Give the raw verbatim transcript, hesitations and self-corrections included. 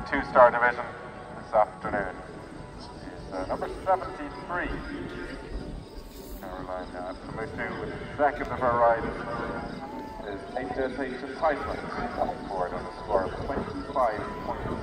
two-star division this afternoon is uh, number seventy-three, Caroline uh, Tamutu, with second of her ride is H S H Entitlement, coming forward on a score of twenty-five point